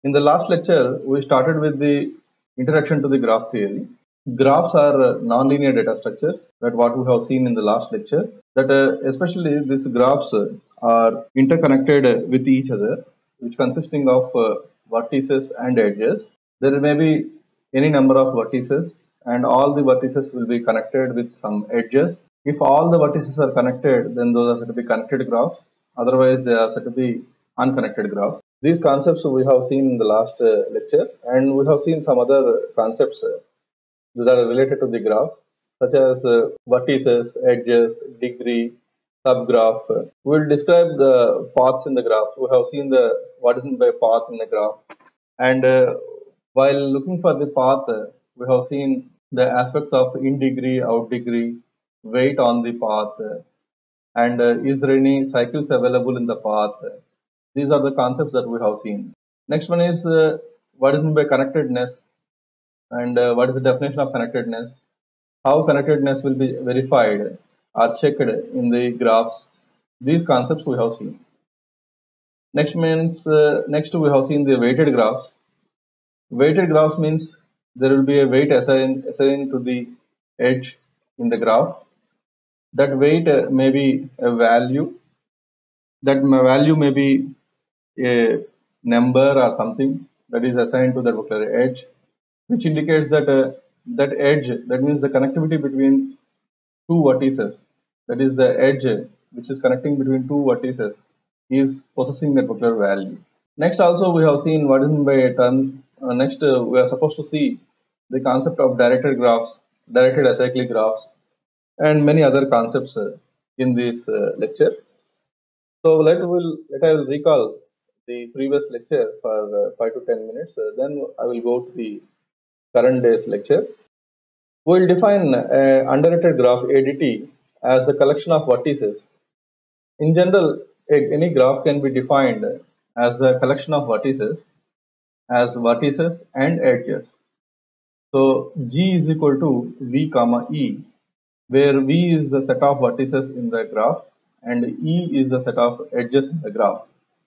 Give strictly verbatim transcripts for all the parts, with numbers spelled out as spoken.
In the last lecture, we started with the introduction to the graph theory. Graphs are uh, nonlinear data structures, that what we have seen in the last lecture, that uh, especially these graphs uh, are interconnected uh, with each other, which consisting of uh, vertices and edges. There may be any number of vertices and all the vertices will be connected with some edges. If all the vertices are connected, then those are said to be connected graphs. Otherwise, they are said to be unconnected graphs. These concepts we have seen in the last uh, lecture, and we have seen some other concepts uh, that are related to the graph, such as uh, vertices, edges, degree, subgraph. We will describe the paths in the graph. We have seen the what is meant by path in the graph, and uh, while looking for the path, uh, we have seen the aspects of in degree, out degree, weight on the path, uh, and uh, is there any cycles available in the path. These are the concepts that we have seen. Next one is uh, what is meant by connectedness, and uh, what is the definition of connectedness, how connectedness will be verified or checked in the graphs. These concepts we have seen. Next means uh, next we have seen the weighted graphs. Weighted graphs means there will be a weight assigned, assigned to the edge in the graph. That weight uh, may be a value. That value may be a number or something that is assigned to that particular edge, which indicates that uh, that edge, that means the connectivity between two vertices, that is the edge which is connecting between two vertices, is possessing that particular value. Next also we have seen what is meant by a term. Uh, next uh, we are supposed to see the concept of directed graphs, directed acyclic graphs, and many other concepts uh, in this uh, lecture. So let will let I will recall the previous lecture for uh, five to ten minutes. Uh, then I will go to the current day's lecture. We will define a undirected graph A D T as the collection of vertices. In general, a, any graph can be defined as the collection of vertices, as vertices and edges. So G is equal to V comma E, where V is the set of vertices in the graph and E is the set of edges in the graph.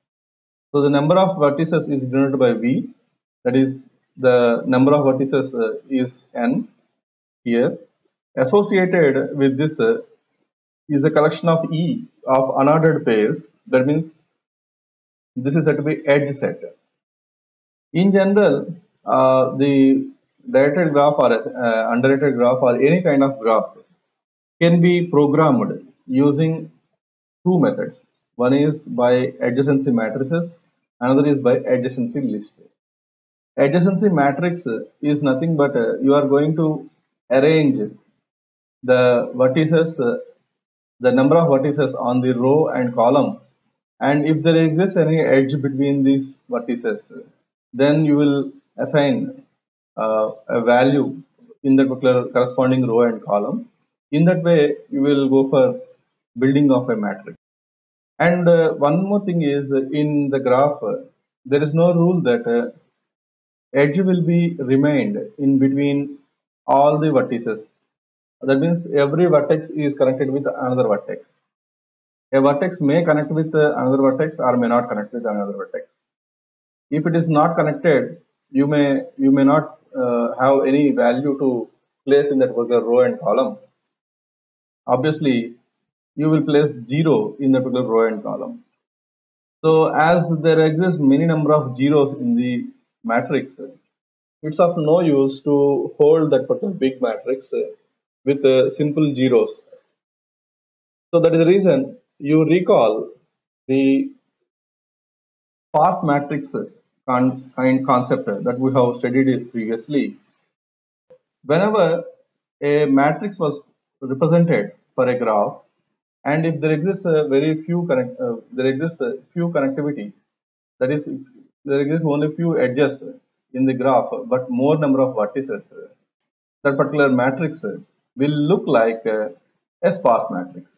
So the number of vertices is denoted by V, that is the number of vertices uh, is N here. Associated with this uh, is a collection of E of unordered pairs. That means this is said to be edge set. In general, uh, the directed graph or uh, undirected graph or any kind of graph can be programmed using two methods. One is by adjacency matrices, another is by adjacency list. Adjacency matrix is nothing but uh, you are going to arrange the vertices, uh, the number of vertices on the row and column, and if there exists any edge between these vertices, then you will assign uh, a value in that particular corresponding row and column. In that way, you will go for building of a matrix. And uh, one more thing is uh, in the graph, uh, there is no rule that uh, edge will be remained in between all the vertices. That means every vertex is connected with another vertex. A vertex may connect with uh, another vertex or may not connect with another vertex. If it is not connected, you may you may not uh, have any value to place in that particular row and column. Obviously, you will place zero in that particular row and column. So as there exists many number of zeros in the matrix, it's of no use to hold that particular big matrix with uh, simple zeros. So that is the reason you recall the sparse matrix con kind concept that we have studied previously. Whenever a matrix was represented for a graph, and if there exists a very few connect, uh, there exists a few connectivity, that is, there exists only few edges in the graph, but more number of vertices, that particular matrix will look like a, a sparse matrix.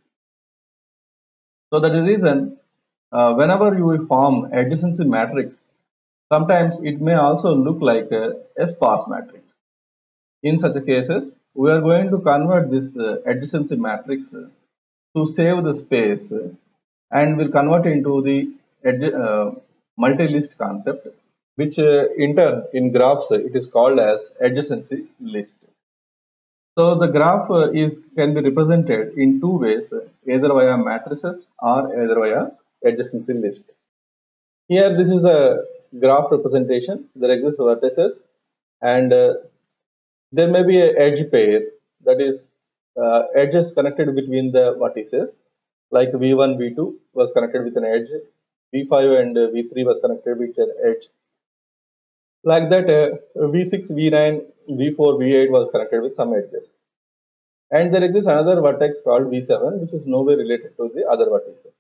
So that is the reason uh, whenever you will form adjacency matrix, sometimes it may also look like a, a sparse matrix. In such cases, we are going to convert this uh, adjacency matrix uh, to save the space uh, and will convert into the uh, multi-list concept, which uh, in turn in graphs uh, it is called as adjacency list. So the graph uh, is can be represented in two ways, uh, either via matrices or either via adjacency list. Here this is a graph representation. There exists vertices and uh, there may be an edge pair, that is uh, edges connected between the vertices, like V one, V two was connected with an edge, V five and uh, V three was connected with an edge. Like that, uh, V six, V nine, V four, V eight was connected with some edges. And there exists another vertex called V seven, which is nowhere related to the other vertices.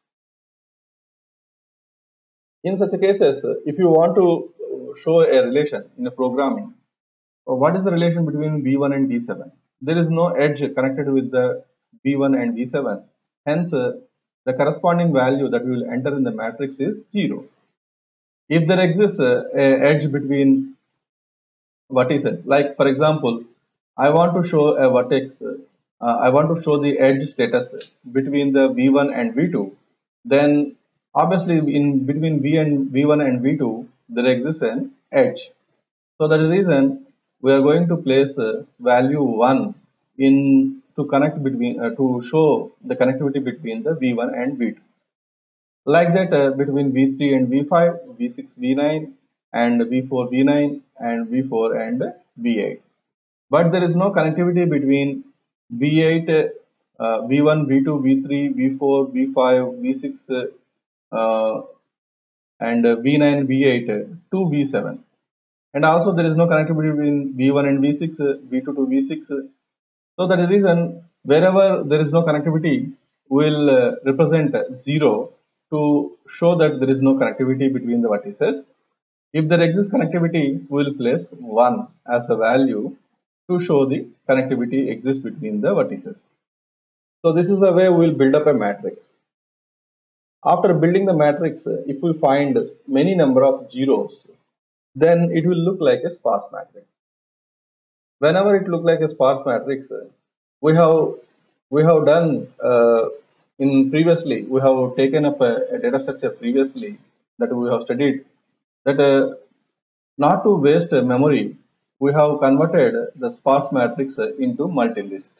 In such cases, uh, if you want to show a relation in a programming, uh, what is the relation between V one and V seven? There is no edge connected with the V one and V seven. Hence, uh, the corresponding value that we will enter in the matrix is zero. If there exists uh, a edge between vertices, like for example, I want to show a vertex, uh, I want to show the edge status between the V one and V two, then obviously in between V and V one and V two, there exists an edge. So that is the reason we are going to place uh, value one in to connect between uh, to show the connectivity between the V one and V two. Like that, uh, between V three and V five, V six, V nine, and V four, V nine, and V four and V eight. But there is no connectivity between V eight, uh, V one, V two, V three, V four, V five, V six, uh, and V nine, V eight to V seven. And also there is no connectivity between V one and V six, V two to V six. So that is the reason wherever there is no connectivity, we will uh, represent zero to show that there is no connectivity between the vertices. If there exists connectivity, we will place one as the value to show the connectivity exists between the vertices. So this is the way we will build up a matrix. After building the matrix, if we find many number of zeros, then it will look like a sparse matrix. Whenever it looks like a sparse matrix, we have we have done uh, in previously we have taken up a, a data structure previously that we have studied, that uh, not to waste memory, we have converted the sparse matrix into multi-list.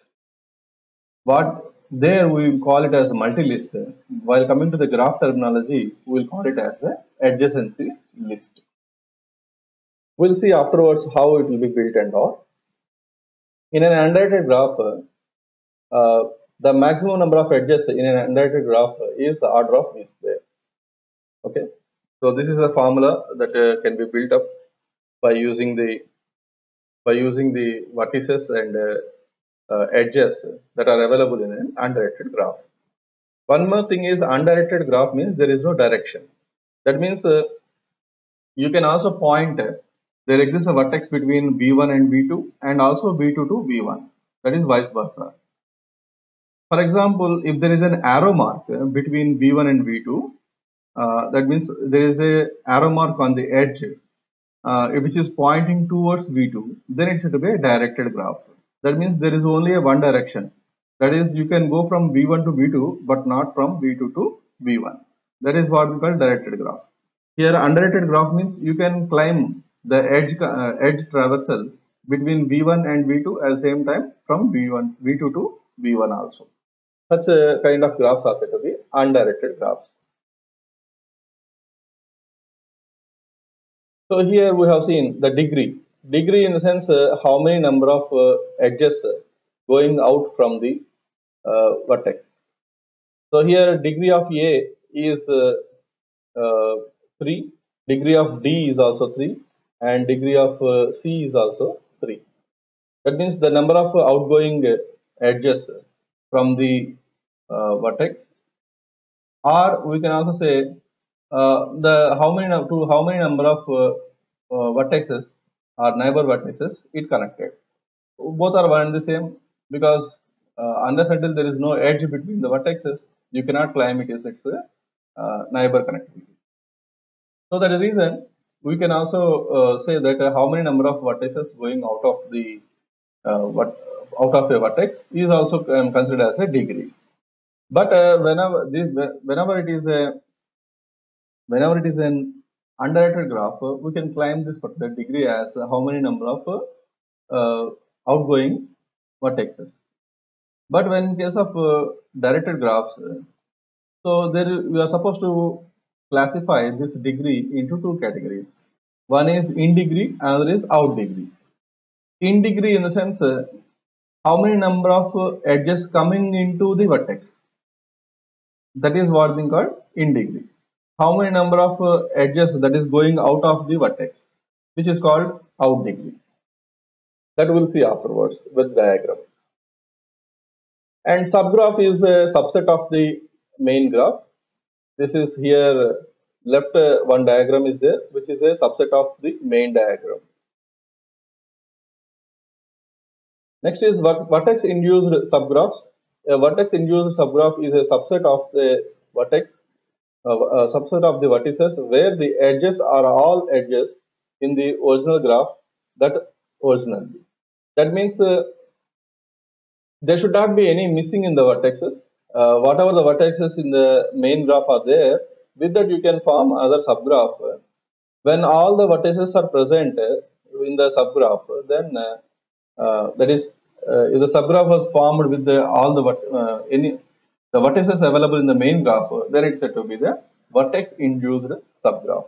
What there we will call it as multi-list. While coming to the graph terminology, we will call it as the adjacency list. We'll see afterwards how it will be built and all. In an undirected graph, uh, the maximum number of edges in an undirected graph is the order of v square. Okay, so this is a formula that uh, can be built up by using the by using the vertices and uh, uh, edges that are available in an undirected graph. One more thing is, undirected graph means there is no direction. That means uh, you can also point. Uh, there exists a vertex between V one and V two and also V two to V one. That is vice versa. For example, if there is an arrow mark between V one and V two, uh, that means there is a arrow mark on the edge uh, which is pointing towards V two, then it should be a directed graph. That means there is only a one direction. That is, you can go from V one to V two, but not from V two to V one. That is what we call directed graph. Here, undirected graph means you can climb the edge uh, edge traversal between V one and V two at the same time from V one, V two to V one also. Such a kind of graphs are said to be undirected graphs. So here we have seen the degree. Degree in the sense uh, how many number of uh, edges going out from the uh, vertex. So here degree of A is uh, uh, three, degree of D is also three, and degree of uh, C is also three. That means the number of outgoing edges from the uh, vertex, or we can also say uh, the how many to how many number of uh, uh, vertices or neighbor vertices it connected. Both are one and the same, because uh, unless until there is no edge between the vertices, you cannot claim it as its uh, neighbor connectivity. So that is the reason we can also uh, say that uh, how many number of vertices going out of the uh, what out of a vertex is also um, considered as a degree. But uh, whenever this whenever it is a whenever it is an undirected graph, uh, we can claim this particular degree as uh, how many number of uh, uh, outgoing vertexes. But when in case of uh, directed graphs, uh, so there we are supposed to classify this degree into two categories. One is in degree, another is out degree. In degree in the sense uh, how many number of uh, edges coming into the vertex. That is what we call in degree. How many number of uh, edges that is going out of the vertex, which is called out degree. That we'll see afterwards with diagram. And subgraph is a subset of the main graph. This is here left uh, one diagram is there, which is a subset of the main diagram. Next is vertex induced subgraphs. A vertex induced subgraph is a subset of the vertex, uh, a subset of the vertices where the edges are all edges in the original graph that originally. That means uh, there should not be any missing in the vertexes. Uh, whatever the vertexes in the main graph are there, with that you can form other subgraph. When all the vertices are present in the subgraph, then uh, uh, that is, uh, if the subgraph was formed with the, all the uh, any the vertices available in the main graph, then it's said to be the vertex-induced subgraph.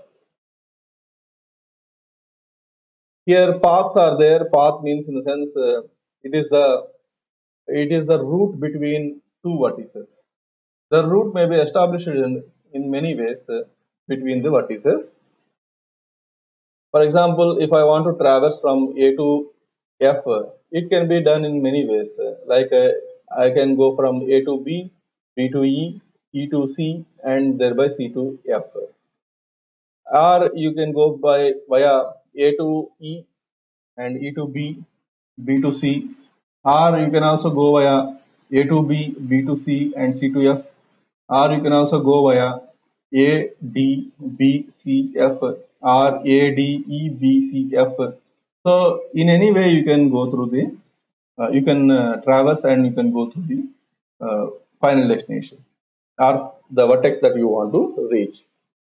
Here, paths are there. Path means in the sense uh, it is the it is the route between two vertices. The route may be established in, in many ways uh, between the vertices. For example, if I want to traverse from A to F, it can be done in many ways. Like uh, I can go from A to B, B to E, E to C, and thereby C to F. Or you can go by via A to E and E to B, B to C. Or you can also go via A to B, B to C, and C to F. Or you can also go via A, D, B, C, F, or A, D, E, B, C, F. So in any way you can go through the, uh, you can uh, traverse and you can go through the uh, final destination or the vertex that you want to reach.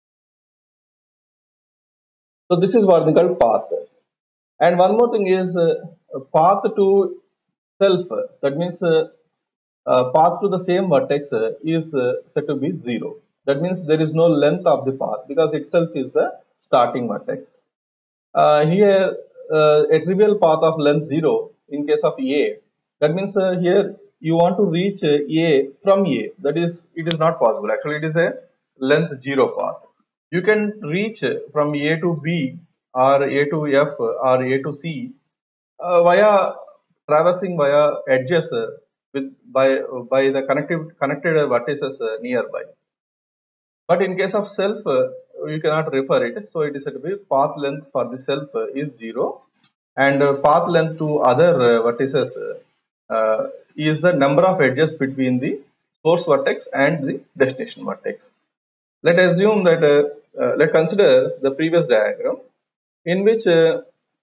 So this is what we call path. And one more thing is uh, path to self. That means uh, uh, path to the same vertex uh, is uh, said to be zero. That means there is no length of the path because itself is the starting vertex. Uh, here, uh, a trivial path of length zero in case of A. That means uh, here you want to reach uh, A from A. That is, it is not possible. Actually, it is a length zero path. You can reach from A to B or A to F or A to C uh, via traversing via edges uh, with by by the connected connected vertices uh, nearby. But in case of self, uh, you cannot refer it. So it is said to be path length for the self uh, is zero, and uh, path length to other uh, vertices uh, is the number of edges between the source vertex and the destination vertex. Let us assume that uh, uh, let consider the previous diagram in which uh,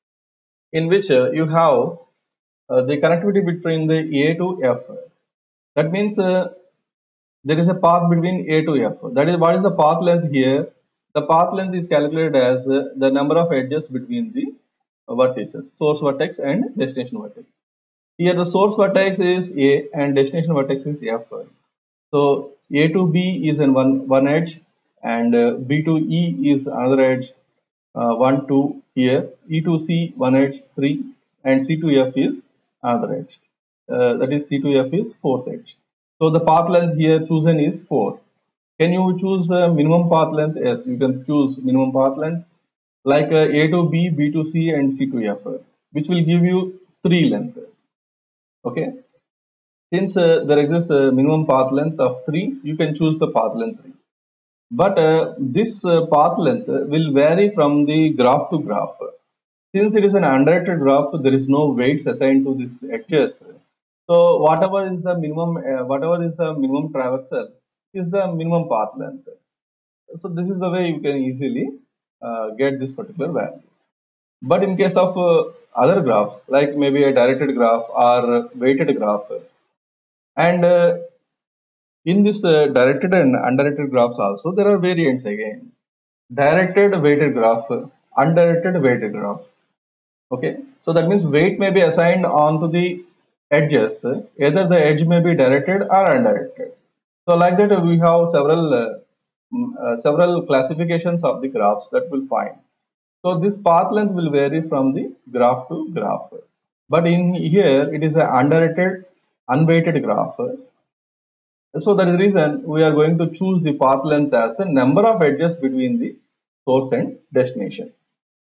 in which uh, you have uh, the connectivity between the A to F. That means uh, there is a path between A to F. That is, what is the path length here? The path length is calculated as uh, the number of edges between the vertices, source vertex and destination vertex. Here the source vertex is A and destination vertex is F. So A to B is in one, one edge, and uh, B to E is another edge, uh, one, two here, E to C one edge, three, and C to F is another edge. Uh, that is C to F is fourth edge. So the path length here chosen is four. Can you choose uh, minimum path length? Yes, you can choose minimum path length like uh, A to B, B to C, and C to F, which will give you three length. Okay. Since uh, there exists a minimum path length of three, you can choose the path length three. But uh, this uh, path length will vary from the graph to graph. Since it is an undirected graph, there is no weights assigned to this edges. So whatever is the minimum, uh, whatever is the minimum traversal is the minimum path length. So this is the way you can easily uh, get this particular value. But in case of uh, other graphs, like maybe a directed graph or weighted graph, and uh, in this uh, directed and undirected graphs also, there are variants again. directed weighted graph, undirected weighted graph. Okay, so that means weight may be assigned onto the edges. Either the edge may be directed or undirected. So like that, we have several uh, mm, uh, several classifications of the graphs that we'll find. So this path length will vary from the graph to graph. But in here, it is an undirected, unweighted graph. So that is the reason we are going to choose the path length as the number of edges between the source and destination.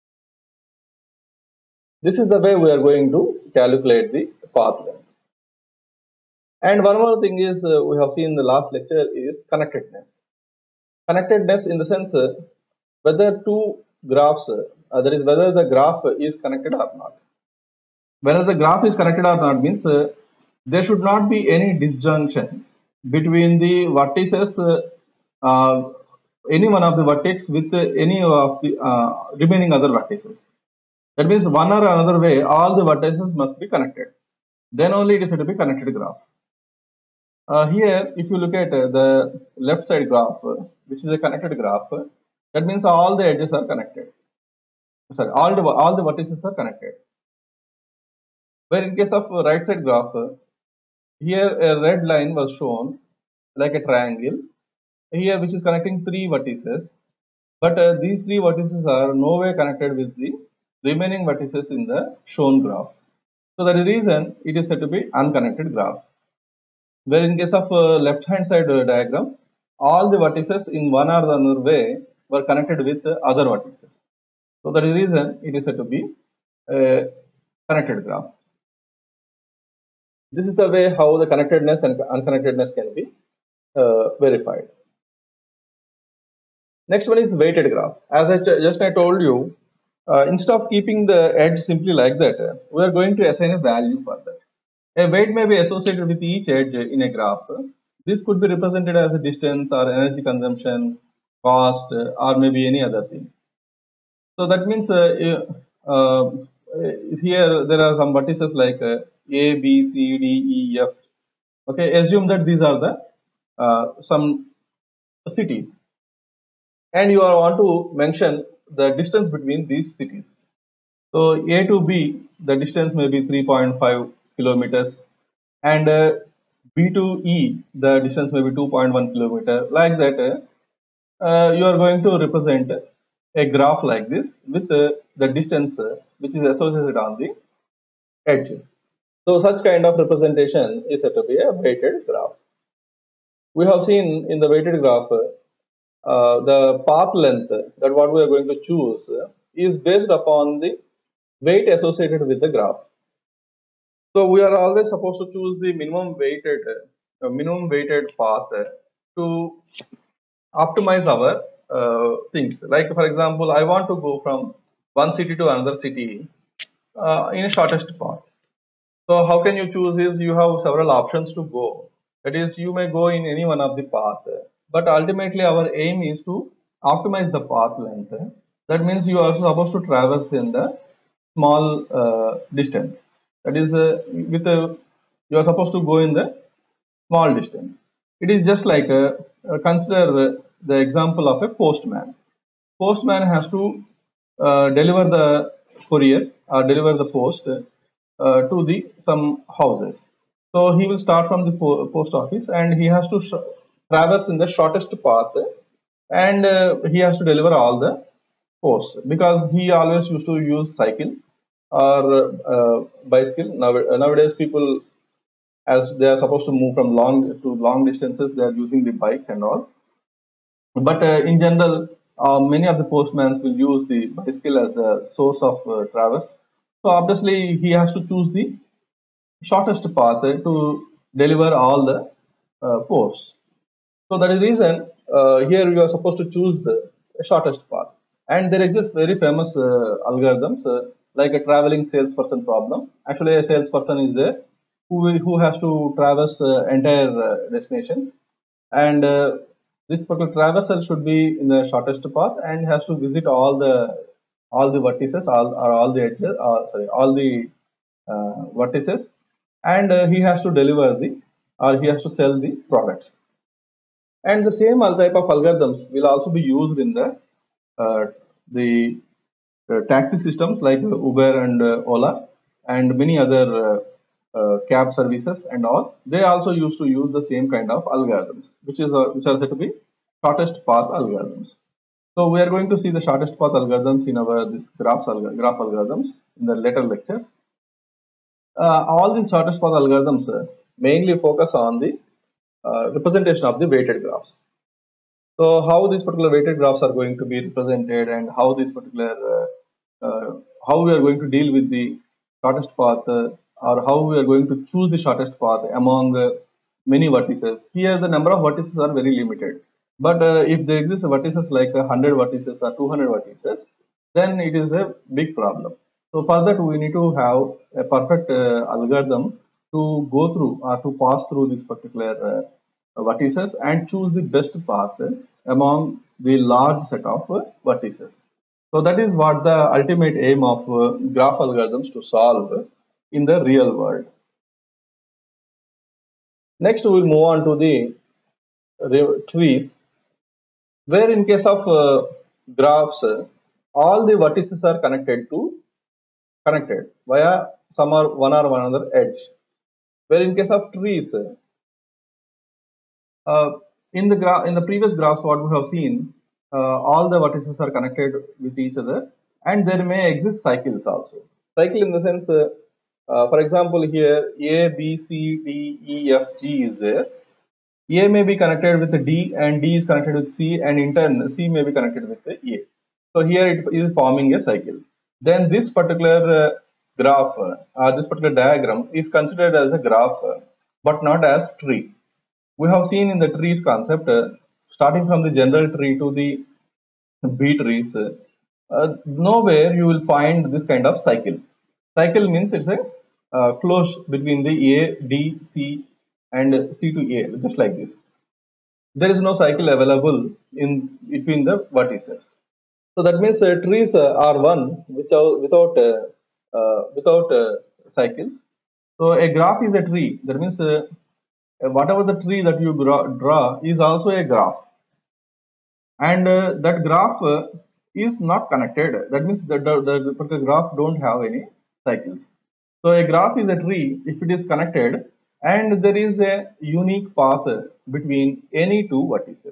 This is the way we are going to calculate the path length. And one more thing is uh, we have seen in the last lecture is connectedness. Connectedness in the sense uh, whether two graphs, uh, that is whether the graph is connected or not. Whether the graph is connected or not means uh, there should not be any disjunction between the vertices, uh, uh, any one of the vertex with uh, any of the uh, remaining other vertices. That means one or another way, all the vertices must be connected. Then only it is said to be connected graph. Uh, here, if you look at uh, the left side graph, uh, which is a connected graph, uh, that means all the edges are connected. Sorry, all the all the vertices are connected. Where in case of uh, right side graph, uh, here a red line was shown like a triangle. Here, which is connecting three vertices, but uh, these three vertices are no way connected with the remaining vertices in the shown graph. So that is the reason it is said to be unconnected graph. Where in case of uh, left hand side uh, diagram, all the vertices in one or the other way were connected with uh, other vertices. So that is the reason it is said to be a connected graph. This is the way how the connectedness and unconnectedness can be uh, verified. Next one is weighted graph. As I just I told you, uh, instead of keeping the edge simply like that, uh, we are going to assign a value for that. A weight may be associated with each edge in a graph. This could be represented as a distance or energy consumption, cost, or maybe any other thing. So that means uh, uh, here there are some vertices like uh, A, B, C, D, E, F. Okay, assume that these are the uh, some cities, and you are want to mention the distance between these cities. So A to B, the distance may be three point five kilometers, and uh, B to E, the distance may be two point one kilometer. Like that, uh, you are going to represent a graph like this with uh, the distance uh, which is associated on the edge. So such kind of representation is said to be a weighted graph. We have seen in the weighted graph uh, the path length that what we are going to choose is based upon the weight associated with the graph. So we are always supposed to choose the minimum weighted uh, minimum weighted path to optimize our uh, things. Like for example, I want to go from one city to another city uh, in a shortest path. So how can you choose is you have several options to go. That is, you may go in any one of the path, but ultimately our aim is to optimize the path length. That means you are supposed to traverse in the small uh, distance. That is, uh, with a, you are supposed to go in the small distance. It is just like a, uh, consider the, the example of a postman. Postman has to uh, deliver the courier or deliver the post uh, to the some houses. So he will start from the po post office and he has to traverse in the shortest path, and uh, he has to deliver all the posts because he always used to use cycle or uh, bicycle. Now, nowadays people, as they are supposed to move from long to long distances, they are using the bikes and all. But uh, in general, uh, many of the postmen will use the bicycle as a source of uh, traverse. So obviously, he has to choose the shortest path uh, to deliver all the uh, posts. So that is the reason uh, here you are supposed to choose the shortest path. And there exist very famous uh, algorithms uh, like a traveling salesperson problem. Actually, a salesperson is there who who has to traverse the entire uh, destination, and uh, this particular traversal should be in the shortest path and has to visit all the all the vertices, all or all the edges, or sorry, all the uh, vertices, and uh, he has to deliver the or he has to sell the products. And the same type of algorithms will also be used in the uh, the uh, taxi systems like Uber and uh, Ola and many other uh, uh, cab services and all, they also used to use the same kind of algorithms, which is uh, which are said to be shortest path algorithms. So we are going to see the shortest path algorithms in our this graphs alg graph algorithms in the later lectures. Uh, all these shortest path algorithms uh, mainly focus on the uh, representation of the weighted graphs. So how these particular weighted graphs are going to be represented, and how this particular uh, uh, how we are going to deal with the shortest path, uh, or how we are going to choose the shortest path among uh, many vertices. Here the number of vertices are very limited, but uh, if there exist vertices like one hundred vertices or two hundred vertices, then it is a big problem. So for that we need to have a perfect uh, algorithm to go through or to pass through this particular uh, vertices and choose the best path among the large set of uh, vertices. So that is what the ultimate aim of uh, graph algorithms to solve in the real world. Next we will move on to the trees, where in case of uh, graphs, uh, all the vertices are connected to connected via some or one or one other edge. Where in case of trees, uh, in the graph in the previous graphs, what we have seen, uh, all the vertices are connected with each other, and there may exist cycles also. Cycle in the sense, uh, uh, for example, here A, B, C, D, E, F, G is there. A may be connected with D, and D is connected with C, and in turn C may be connected with A. So here it is forming a cycle. Then this particular uh, graph, uh, or this particular diagram is considered as a graph, uh, but not as tree. We have seen in the trees concept, uh, starting from the general tree to the B trees, uh, uh, nowhere you will find this kind of cycle. Cycle means it's a uh, close between the A, D, C, and C to A, just like this. There is no cycle available in between the vertices. So that means uh, trees uh, are one without without uh, uh, without uh, cycles. So a graph is a tree. That means uh, whatever the tree that you draw is also a graph, and uh, that graph uh, is not connected. That means the, the, the particular graph don't have any cycles. So a graph is a tree if it is connected and there is a unique path between any two vertices.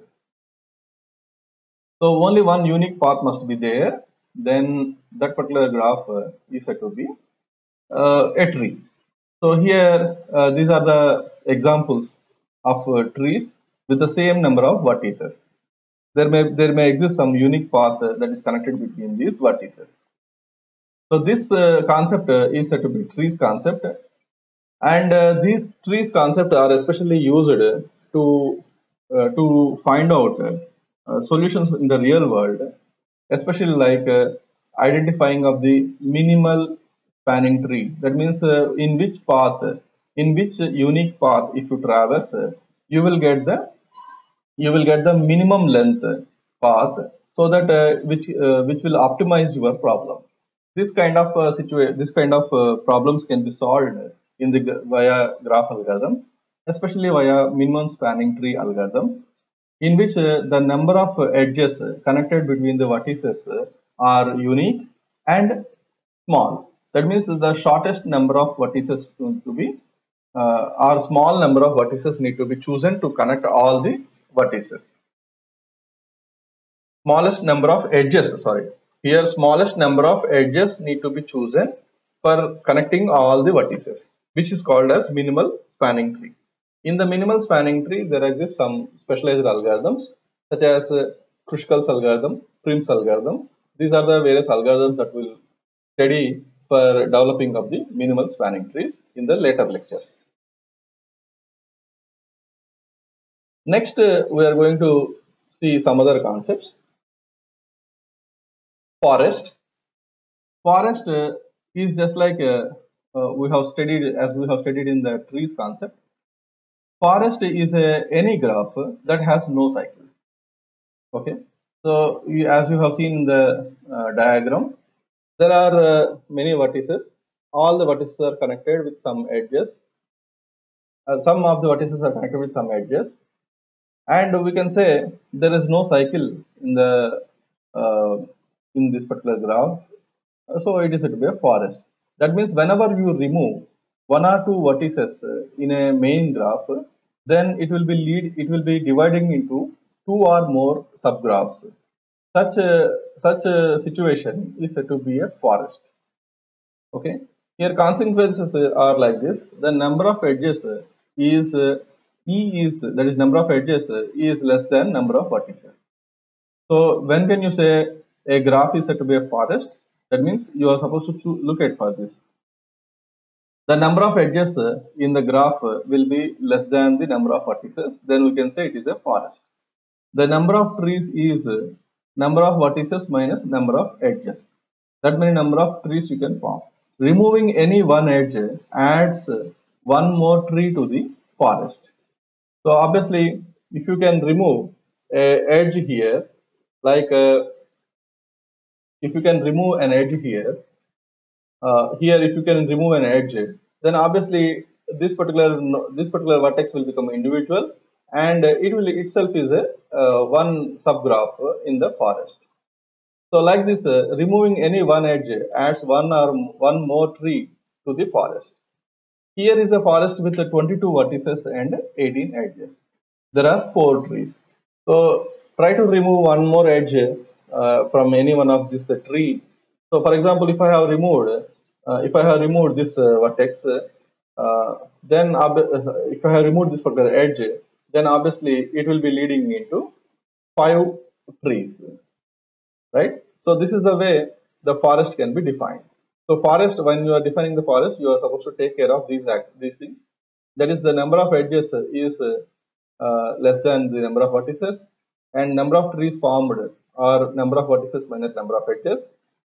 So only one unique path must be there, then that particular graph uh, is said to be uh, a tree. So here uh, these are the examples of uh, trees with the same number of vertices. There may there may exist some unique path uh, that is connected between these vertices. So this uh, concept uh, is said to be trees concept, and uh, these trees concept are especially used to uh, to find out uh, solutions in the real world, especially like uh, identifying of the minimal spanning tree. That means uh, in which path, in which unique path, if you traverse, uh, you will get the you will get the minimum length path, so that uh, which uh, which will optimize your problem. This kind of uh, situation, this kind of uh, problems can be solved in the via graph algorithm, especially via minimum spanning tree algorithms, in which uh, the number of edges connected between the vertices are unique and small. That means the shortest number of vertices to be uh, or small number of vertices need to be chosen to connect all the vertices. Smallest number of edges, sorry. Here smallest number of edges need to be chosen for connecting all the vertices, which is called as minimal spanning tree. In the minimal spanning tree, there exist some specialized algorithms such as uh, Kruskal algorithm, Prim's algorithm. These are the various algorithms that will study for developing of the minimal spanning trees in the later lectures. Next, uh, we are going to see some other concepts. Forest. Forest uh, is just like uh, uh, we have studied, as we have studied in the trees concept. Forest is a, any graph that has no cycles. Okay, so you, as you have seen in the uh, diagram, there are uh, many vertices. All the vertices are connected with some edges. Uh, some of the vertices are connected with some edges, and we can say there is no cycle in the uh, in this particular graph, so it is said to be a forest. That means whenever you remove one or two vertices uh, in a main graph, then it will be lead it will be dividing into two or more subgraphs. Such a such a situation is said to be a forest. Okay. Here consequences uh, are like this. The number of edges uh, is uh, E is that is number of edges uh, is less than number of vertices. So when can you say a graph is said to be a forest? That means you are supposed to choo- look at for this. The number of edges uh, in the graph uh, will be less than the number of vertices. Then we can say it is a forest. The number of trees is uh, number of vertices minus number of edges. That many number of trees you can form. Removing any one edge adds uh, one more tree to the forest. So obviously, if you can remove a edge here, like uh, if you can remove an edge here, uh, here if you can remove an edge, then obviously this particular no- this particular vertex will become individual, and uh, it will itself is a uh, one subgraph uh, in the forest. So like this, uh, removing any one edge adds one or m- one more tree to the forest. Here is a forest with uh, twenty-two vertices and eighteen edges. There are four trees. So try to remove one more edge uh, from any one of this uh, tree. So for example, if I have removed, uh, if I have removed this uh, vertex, uh, then ob- uh, if I have removed this particular edge, then obviously it will be leading into five trees, right? So this is the way the forest can be defined. So forest, when you are defining the forest, you are supposed to take care of these act these things. That is, the number of edges is uh, uh, less than the number of vertices, and number of trees formed or number of vertices minus number of edges.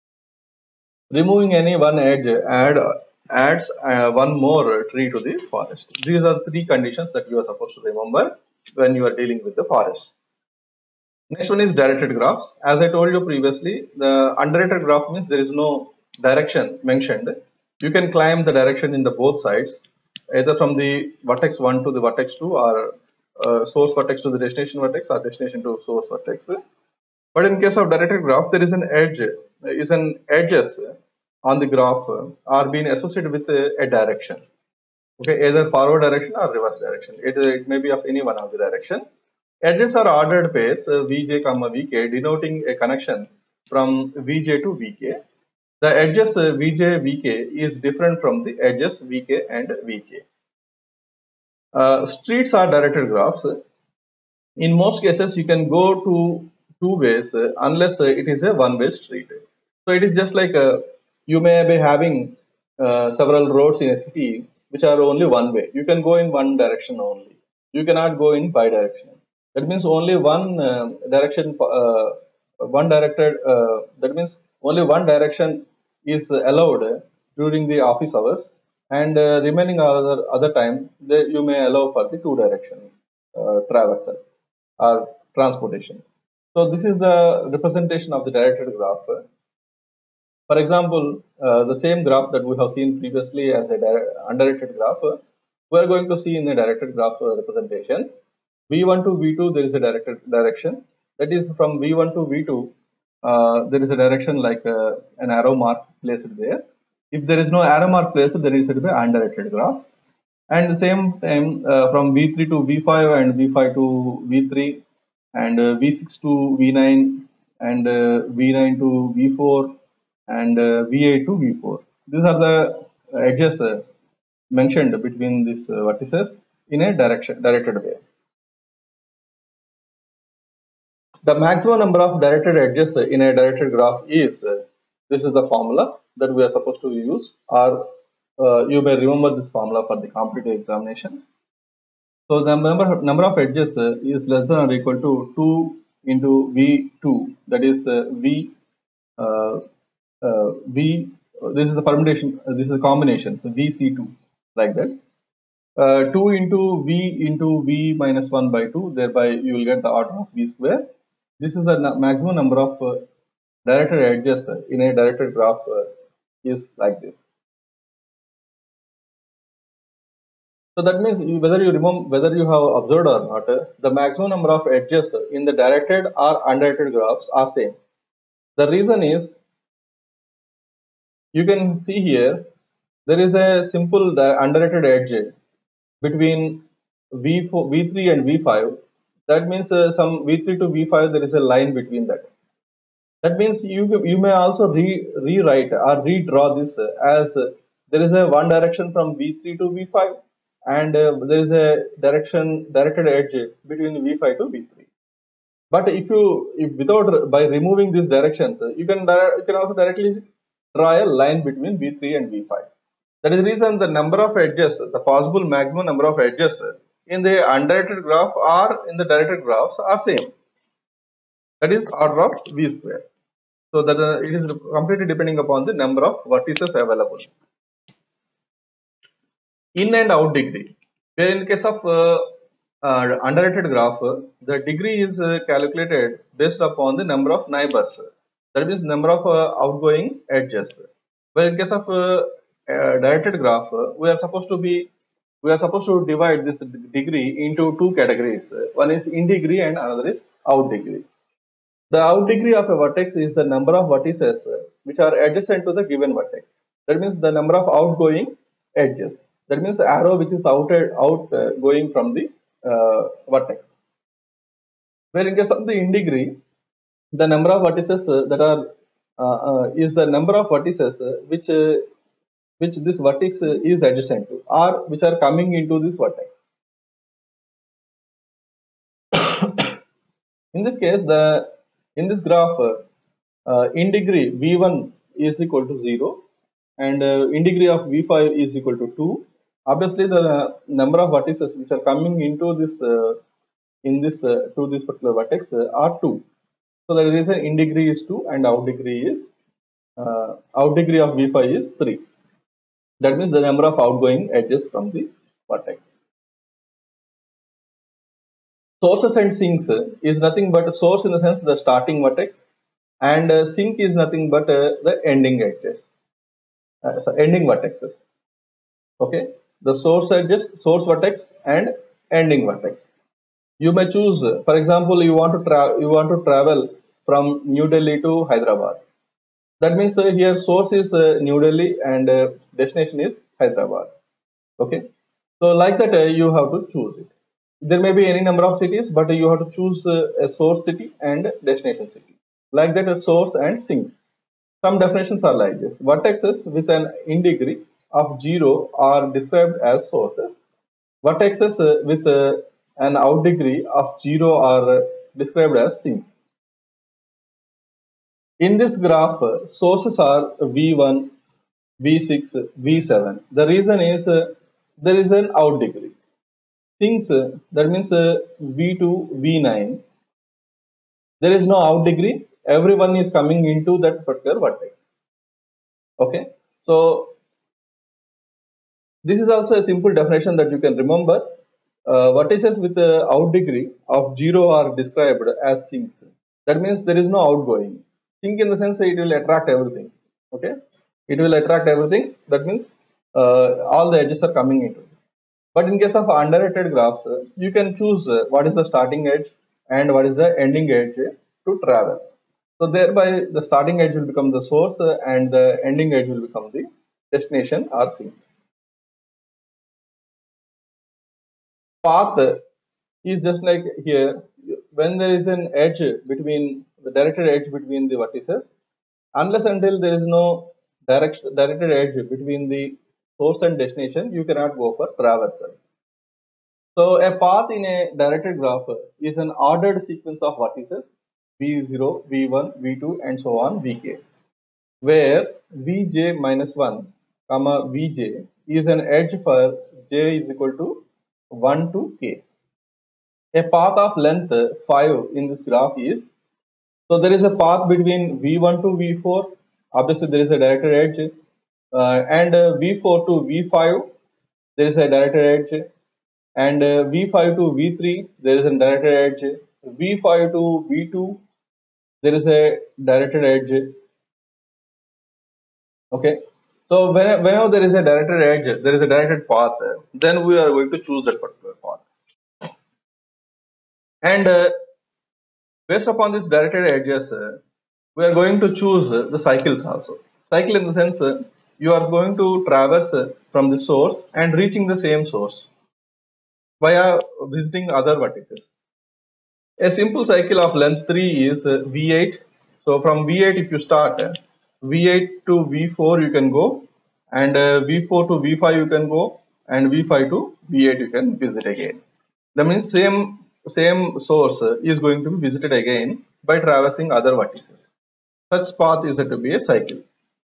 Removing any one edge add adds uh, one more tree to the forest. These are three conditions that you are supposed to remember when you are dealing with the forest. Next one is directed graphs. As I told you previously, the undirected graph means there is no direction mentioned. You can climb the direction in the both sides, either from the vertex one to the vertex two, or uh, source vertex to the destination vertex, or destination to source vertex. But in case of directed graph, there is an edge, is an edges on the graph are being associated with a, a direction. Okay, either forward direction or reverse direction. It, it may be of any one of the direction. Edges are ordered pairs uh, Vj comma Vk, denoting a connection from Vj to Vk. The edges uh, Vj Vk is different from the edges Vk and Vk. Uh, streets are directed graphs. In most cases, you can go to two ways uh, unless uh, it is a one-way street. So it is just like uh, you may be having uh, several roads in a city which are only one way. You can go in one direction only. You cannot go in bi-directional. That means only one uh, direction, uh, one directed. Uh, that means only one direction is allowed during the office hours, and uh, remaining other other time they, you may allow for the two direction uh, traversal or transportation. So this is the representation of the directed graph. For example, uh, the same graph that we have seen previously as a dire- undirected graph, uh, we are going to see in the directed graph uh, representation. V one to V two, there is a directed direction. That is, from V one to V two, uh, there is a direction like uh, an arrow mark placed there. If there is no arrow mark placed, there is a undirected graph. And the same time, uh, from V three to V five and V five to V three, and uh, V six to V nine, and uh, V nine to V four, and uh, V eight to V four. These are the edges uh, mentioned between these uh, vertices in a direction directed way. The maximum number of directed edges in a directed graph is, uh, this is the formula that we are supposed to use, or uh, you may remember this formula for the competitive examinations. So the number, number of edges uh, is less than or equal to two into V two, that is uh, V, uh, uh, V, this is the permutation, uh, this is a combination, so V C two, like that. Uh, two into V into V minus one by two, thereby you will get the order of V square. This is the maximum number of uh, directed edges in a directed graph uh, is like this. So that means you, whether you remember, whether you have observed or not, uh, the maximum number of edges in the directed or undirected graphs are same. The reason is, you can see here, there is a simple uh, underrated edge between V four, V three and V five. That means uh, some V three to V five, there is a line between that. That means you you may also re, rewrite or redraw this uh, as uh, there is a one direction from V three to V five, and uh, there is a direction directed edge between V five to V three. But if you if without by removing these directions, uh, you can you can also directly draw a line between V three and V five. That is the reason the number of edges, the possible maximum number of edges in the undirected graph or in the directed graphs are same. That is order of V square. So that uh, it is completely depending upon the number of vertices available. In and out degree. Where in case of uh, uh, underrated graph, uh, the degree is uh, calculated based upon the number of neighbors. That means number of uh, outgoing edges. Where in case of uh, uh, directed graph, uh, we are supposed to be we are supposed to divide this degree into two categories. One is in degree and another is out degree. The out degree of a vertex is the number of vertices which are adjacent to the given vertex. That means the number of outgoing edges. That means the arrow which is out, out uh, going from the uh, vertex. Where in case of the in degree, the number of vertices uh, that are uh, uh, is the number of vertices uh, which uh, which this vertex uh, is adjacent to, or which are coming into this vertex. In this case, the in this graph, uh, uh, in degree V one is equal to zero, and uh, in degree of V five is equal to two. Obviously, the number of vertices which are coming into this uh, in this uh, to this particular vertex uh, are two. So the reason in degree is two and out degree is uh, out degree of V five is three. That means the number of outgoing edges from the vertex. Sources and sinks is nothing but a source in the sense the starting vertex, and uh, sink is nothing but uh, the ending edges, uh, so ending vertexes. Okay, the source edges, source vertex, and ending vertex. You may choose, uh, for example, you want to travel, you want to travel from New Delhi to Hyderabad. That means uh, here source is uh, New Delhi and uh, destination is Hyderabad. Okay, so like that uh, you have to choose it. There may be any number of cities, but you have to choose uh, a source city and destination city. Like that, a source and sinks. Some definitions are like this. Vertexes with an in degree of zero are described as sources. Vertexes uh, with uh, an out degree of zero are uh, described as sinks. In this graph, uh, sources are V one, V six, V seven. The reason is uh, there is an out degree. Sinks, uh, that means uh, V two, V nine. There is no out degree. Everyone is coming into that particular vertex. Okay. So this is also a simple definition that you can remember. Uh, vertices with the out degree of zero are described as sinks. That means there is no outgoing. Sink in the sense that it will attract everything. Okay. It will attract everything. That means uh, all the edges are coming into it. But in case of underrated graphs, uh, you can choose uh, what is the starting edge and what is the ending edge to travel. So thereby the starting edge will become the source uh, and the ending edge will become the destination or sink. Path is just like here, when there is an edge between the directed edge between the vertices, unless until there is no direct directed edge between the source and destination, you cannot go for traversal. So a path in a directed graph is an ordered sequence of vertices V zero, V one, V two and so on Vk, where Vj minus one comma Vj is an edge for j is equal to one to k. A path of length five in this graph is, so there is a path between V one to V four, obviously there is a directed edge, uh, and uh, V four to V five there is a directed edge, and uh, V five to V three there is a directed edge, V five to V two there is a directed edge. Okay, so when, whenever there is a directed edge, there is a directed path, then we are going to choose that particular path. And uh, based upon these directed edges, uh, we are going to choose uh, the cycles also. Cycle in the sense uh, you are going to traverse uh, from the source and reaching the same source via visiting other vertices. A simple cycle of length three is uh, V eight. So from V eight, if you start, uh, V eight to V four you can go, and uh, V four to V five you can go, and V five to V eight you can visit again. That means same same source uh, is going to be visited again by traversing other vertices. Such path is said to be a cycle.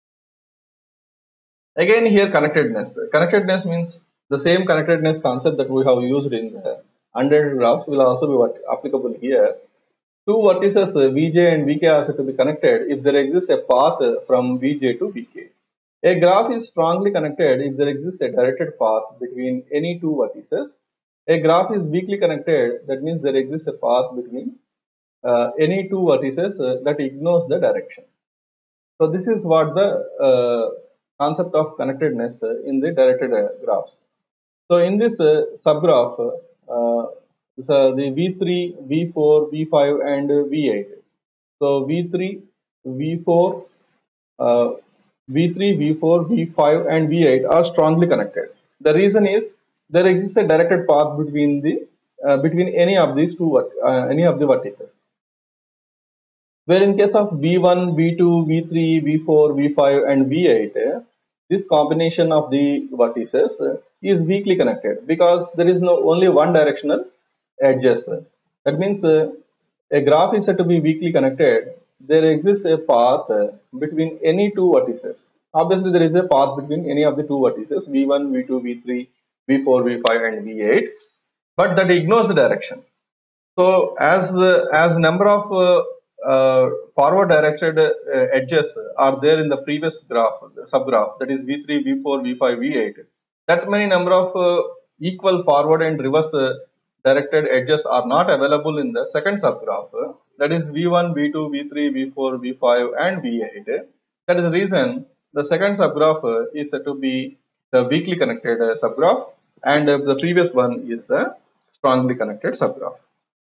Again here connectedness. Connectedness means the same connectedness concept that we have used in the undirected graphs will also be what applicable here. Two vertices uh, Vj and Vk are said to be connected if there exists a path uh, from Vj to Vk. A graph is strongly connected if there exists a directed path between any two vertices. A graph is weakly connected, that means there exists a path between uh, any two vertices uh, that ignores the direction. So this is what the uh, concept of connectedness uh, in the directed uh, graphs. So in this uh, subgraph, uh, so the V three, V four, V five, and V eight. So V three, V four, uh, V three, V four, V five, and V eight are strongly connected. The reason is there exists a directed path between the uh, between any of these two uh, any of the vertices. Where in case of V one, V two, V three, V four, V five, and V eight, this combination of the vertices is weakly connected because there is no only one directional edges. That means uh, a graph is said to be weakly connected. There exists a path uh, between any two vertices. Obviously, there is a path between any of the two vertices V one, V two, V three, V four, V five, and V eight, but that ignores the direction. So as uh, as number of uh, uh, forward directed uh, edges are there in the previous graph, the subgraph, that is V three, V four, V five, V eight, that many number of uh, equal forward and reverse uh, directed edges are not available in the second subgraph, uh, that is V one, V two, V three, V four, V five, and V eight. That is the reason the second subgraph uh, is said to be the weakly connected uh, subgraph, and uh, the previous one is the strongly connected subgraph.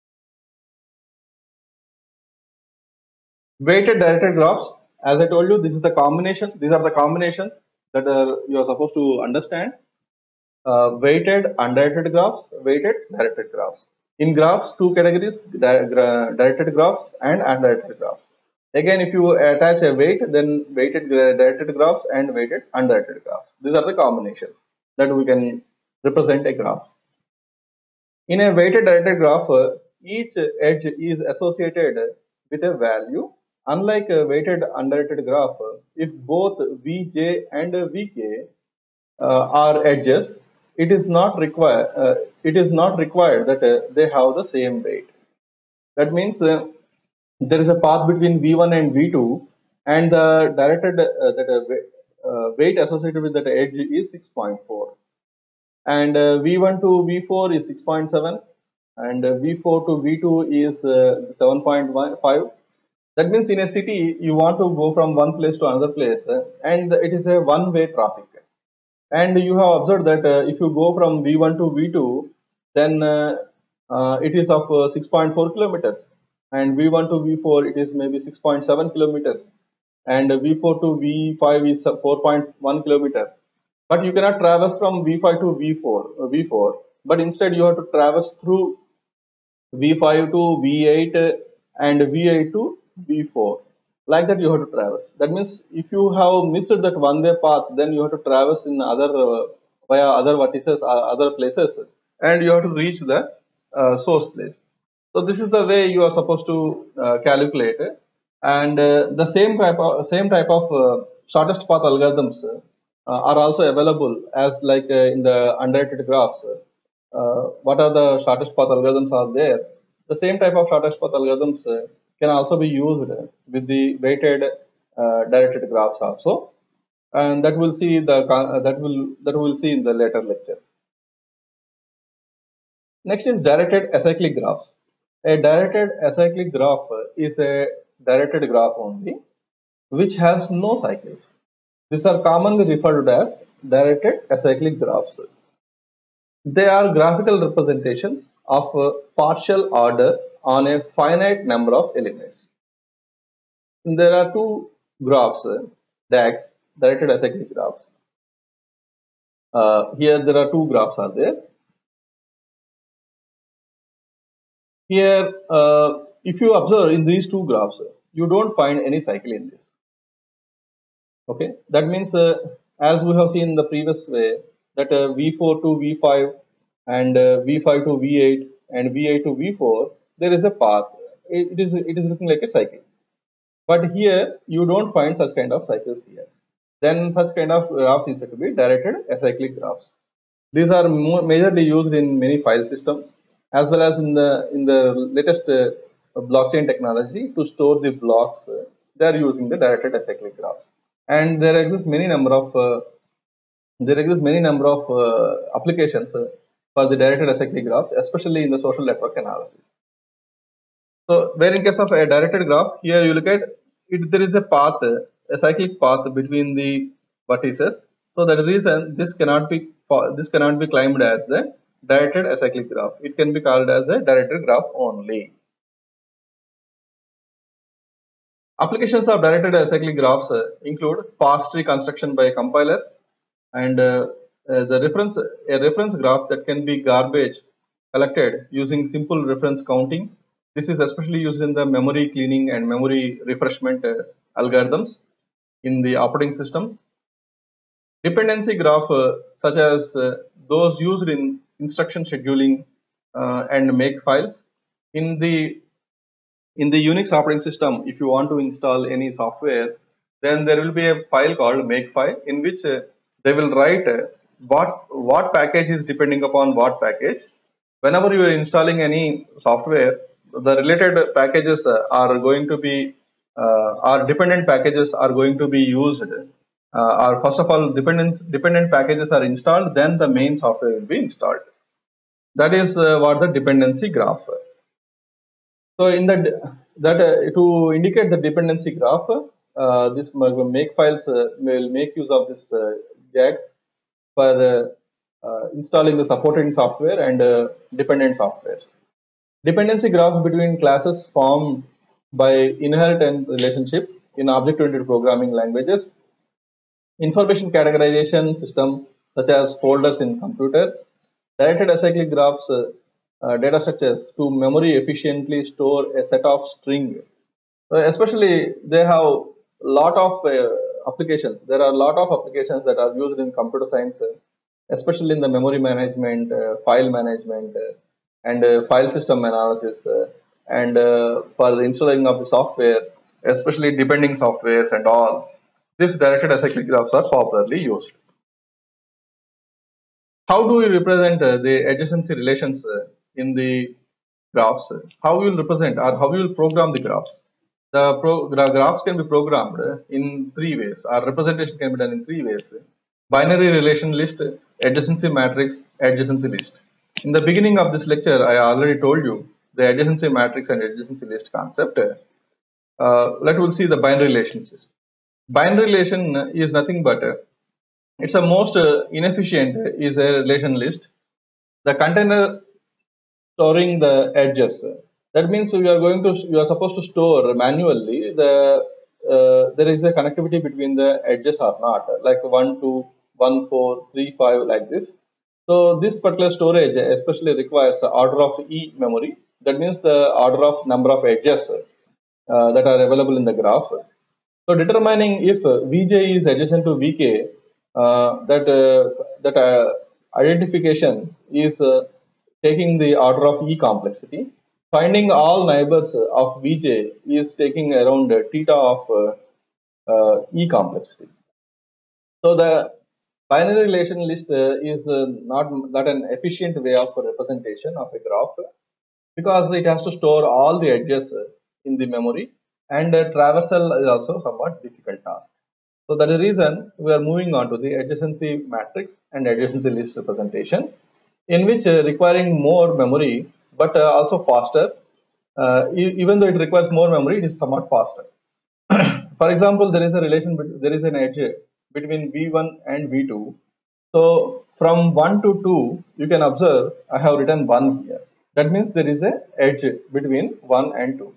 Weighted directed graphs, as I told you, this is the combination. These are the combinations that are, you are supposed to understand. Uh, weighted undirected graphs, weighted directed graphs. In graphs, two categories: directed graphs and undirected graphs. Again, if you attach a weight, then weighted directed graphs and weighted undirected graphs. These are the combinations that we can represent a graph. In a weighted directed graph, uh, each edge is associated with a value. Unlike a weighted undirected graph, if both Vj and Vk uh, are edges, it is not required. Uh, it is not required that uh, they have the same weight. That means uh, there is a path between V one and V two, and the directed uh, that uh, uh, weight associated with that edge is six point four, and uh, V one to V four is six point seven, and uh, V four to V two is uh, seven point five. That means in a city, you want to go from one place to another place, uh, and it is a one-way traffic. And you have observed that uh, if you go from V one to V two, then uh, uh, it is of uh, six point four kilometers, and V one to V four it is maybe six point seven kilometers, and V four to V five is four point one kilometers. But you cannot traverse from V five to V four, uh, V four, but instead you have to traverse through V five to V eight uh, and V eight to V four. Like that you have to traverse. That means if you have missed that one way path, then you have to traverse in other uh, via other vertices, uh, other places, and you have to reach the uh, source place. So this is the way you are supposed to uh, calculate it. And uh, the same type of same type of uh, shortest path algorithms uh, are also available as like uh, in the undirected graphs. Uh, what are the shortest path algorithms are there? The same type of shortest path algorithms uh, can also be used with the weighted uh, directed graphs also, and that will see the uh, that will that will see in the later lectures. Next is directed acyclic graphs. A directed acyclic graph is a directed graph only, which has no cycles. These are commonly referred to as directed acyclic graphs. They are graphical representations of a partial order on a finite number of elements. there are two graphs, uh, D A Gs, directed acyclic graphs. Uh, here there are two graphs are there. Here, uh, if you observe in these two graphs, you don't find any cycle in this. Okay, that means uh, as we have seen in the previous way that uh, V four to V five and uh, V five to V eight and V eight to V four, there is a path. It, it is it is looking like a cycle. But here you don't find such kind of cycles here. Then such kind of graphs is said to be directed acyclic graphs. These are more majorly used in many file systems as well as in the in the latest uh, blockchain technology to store the blocks. Uh, they are using the directed acyclic graphs, and there exist many number of uh, there exist many number of uh, applications uh, for the directed acyclic graphs, especially in the social network analysis. So, where in case of a directed graph, here you look at it, there is a path, a cyclic path between the vertices. So that reason this cannot be this cannot be claimed as the directed acyclic graph. It can be called as a directed graph only. Applications of directed acyclic graphs uh, include parse tree construction by a compiler, and uh, uh, the reference a reference graph that can be garbage collected using simple reference counting. This is especially used in the memory cleaning and memory refreshment uh, algorithms in the operating systems. Dependency graph uh, such as uh, those used in instruction scheduling uh, and make files. In the in the Unix operating system, if you want to install any software, then there will be a file called makefile in which uh, they will write uh, what what package is depending upon what package. Whenever you are installing any software, the related packages uh, are going to be uh, our dependent packages are going to be used. Uh, or first of all, dependent dependent packages are installed, then the main software will be installed. That is uh, what the dependency graph. So in that that uh, to indicate the dependency graph, uh, this make files uh, will make use of this uh, J A Gs for uh, uh, installing the supporting software and uh, dependent softwares. Dependency graphs between classes formed by inheritance relationship in object-oriented programming languages. Information categorization system such as folders in computer. Directed acyclic graphs uh, uh, data structures to memory efficiently store a set of string. So especially they have a lot of uh, applications. There are a lot of applications that are used in computer science, uh, especially in the memory management, uh, file management, uh, and uh, file system analysis, uh, and uh, for the installing of the software, especially depending softwares and all. These directed acyclic graphs are popularly used. How do we represent uh, the adjacency relations uh, in the graphs? How we will represent or how we will program the graphs? The pro gra graphs can be programmed in three ways. Our representation can be done in three ways: binary relation list, adjacency matrix, adjacency list. In the beginning of this lecture, I already told you the adjacency matrix and adjacency list concept. Uh, let us see the binary relation system. Binary relation is nothing but uh, it's a most uh, inefficient uh, is a relation list. The container storing the edges. That means you are going to you are supposed to store manually the uh, there is a connectivity between the edges or not, like one, two, one, four, three, five, like this. So this particular storage especially requires the order of E memory. That means the order of number of edges uh, that are available in the graph. So determining if V J is adjacent to V K, uh, that uh, that uh, identification is uh, taking the order of E complexity. Finding all neighbors of V J is taking around uh, theta of uh, uh, E complexity. So the binary relation list uh, is uh, not not an efficient way of representation of a graph, because it has to store all the edges in the memory, and uh, traversal is also somewhat difficult task. So that is the reason we are moving on to the adjacency matrix and adjacency list representation, in which uh, requiring more memory but uh, also faster. Uh, e even though it requires more memory, it is somewhat faster. For example, there is a relation, there is an edge between V one and V two. So from one to two, you can observe I have written one here. That means there is a edge between one and two.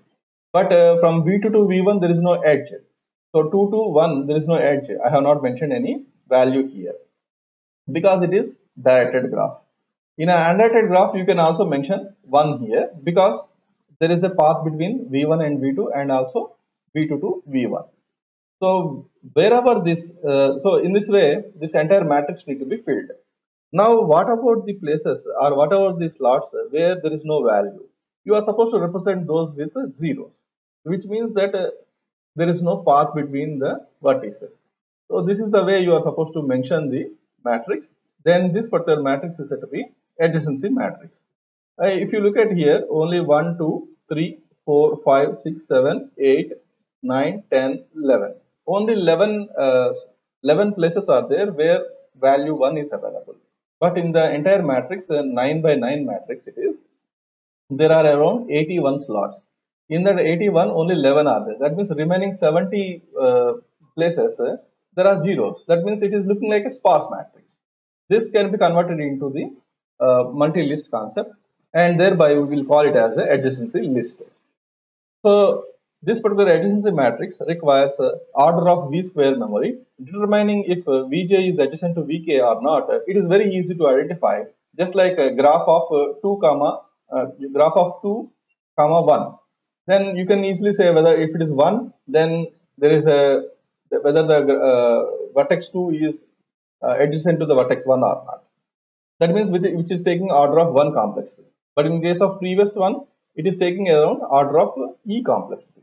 But uh, from V two to V one, there is no edge. So two to one, there is no edge. I have not mentioned any value here because it is directed graph. In an undirected graph, you can also mention one here because there is a path between V one and V two and also V two to V one. So wherever this, uh, so in this way, this entire matrix need to be filled. Now, what about the places or what about the slots where there is no value? You are supposed to represent those with zeros, which means that uh, there is no path between the vertices. So this is the way you are supposed to mention the matrix. Then this particular matrix is said to be adjacency matrix. Uh, if you look at here, only one, two, three, four, five, six, seven, eight, nine, ten, eleven. Only eleven, uh, eleven places are there where value one is available. But in the entire matrix, uh, nine by nine matrix it is, there are around eighty-one slots. In that eighty-one, only eleven are there. That means remaining seventy uh, places, uh, there are zeros. That means it is looking like a sparse matrix. This can be converted into the uh, multi-list concept, and thereby we will call it as the adjacency list. So this particular adjacency matrix requires uh, order of V square memory. Determining if uh, Vj is adjacent to Vk or not, uh, it is very easy to identify. Just like a graph of uh, two comma uh, graph of two comma one, then you can easily say whether if it is one, then there is a whether the uh, vertex two is uh, adjacent to the vertex one or not. That means with, which is taking order of one complexity. But in case of previous one, it is taking around order of E complexity.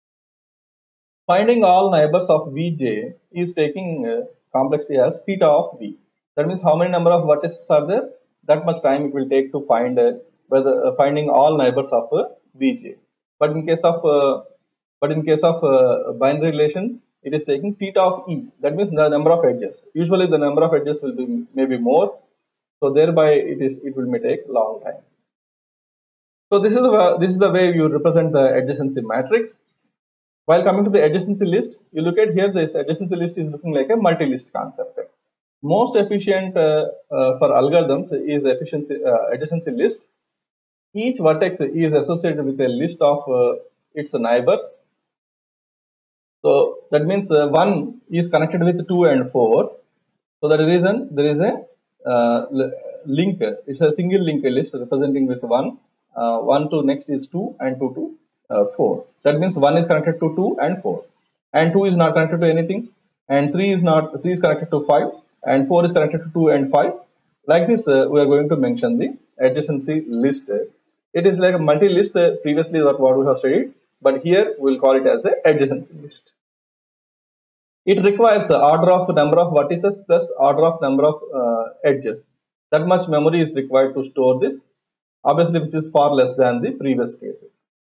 Finding all neighbors of Vj is taking uh, complexity as theta of V. That means how many number of vertices are there? That much time it will take to find uh, whether uh, finding all neighbors of uh, Vj. But in case of uh, but in case of uh, binary relation, it is taking theta of E. That means the number of edges. Usually the number of edges will be maybe more. So thereby it is it will may take long time. So this is the this is the way you represent the adjacency matrix. While coming to the adjacency list, you look at here, this adjacency list is looking like a multi-list concept. Most efficient uh, uh, for algorithms is efficiency uh, adjacency list. Each vertex is associated with a list of uh, its neighbors. So that means uh, one is connected with two and four. So that reason there is a uh, link. It's a single link list representing with one. Uh, one to next is two and two to uh, four. That means one is connected to two and four, and two is not connected to anything, and three is not three is connected to five, and four is connected to two and five. Like this, uh, we are going to mention the adjacency list. It is like a multi-list. Uh, previously, what what we have studied, but here we will call it as a adjacency list. It requires the order of number of vertices plus order of number of uh, edges. That much memory is required to store this. Obviously, which is far less than the previous cases.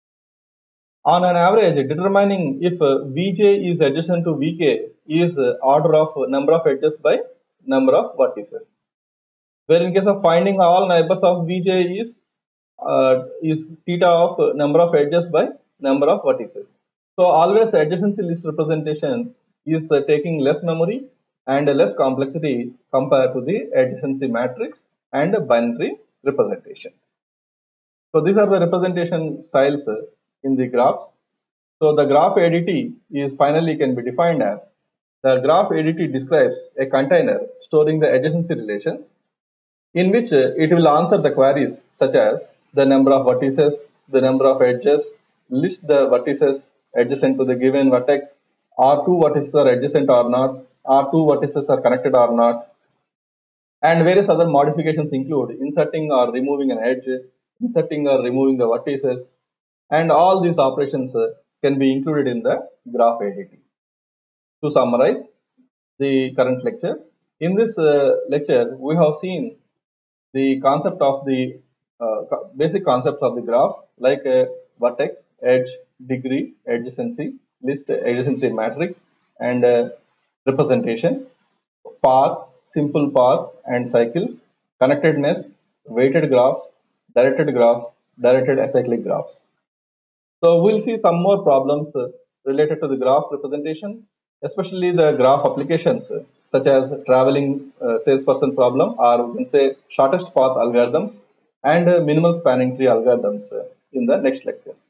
On an average, determining if uh, Vj is adjacent to Vk is uh, order of number of edges by number of vertices. Where in case of finding all neighbors of Vj is uh, is theta of uh, number of edges by number of vertices. So always adjacency list representation is uh, taking less memory and less complexity compared to the adjacency matrix and binary representation. So these are the representation styles uh, in the graphs. So the graph A D T is finally can be defined as the graph A D T describes a container storing the adjacency relations in which uh, it will answer the queries such as the number of vertices, the number of edges, list the vertices adjacent to the given vertex, or two vertices are adjacent or not, or two vertices are connected or not, and various other modifications include inserting or removing an edge, inserting or removing the vertices, and all these operations uh, can be included in the graph A D T. To summarize the current lecture, in this uh, lecture we have seen the concept of the uh, basic concepts of the graph like uh, vertex, edge, degree, adjacency, list, adjacency matrix, and uh, representation, path, simple path and cycles, connectedness, weighted graphs, directed graphs, directed acyclic graphs. So we'll see some more problems uh, related to the graph representation, especially the graph applications uh, such as traveling uh, salesperson problem, or we can say shortest path algorithms and uh, minimal spanning tree algorithms uh, in the next lectures.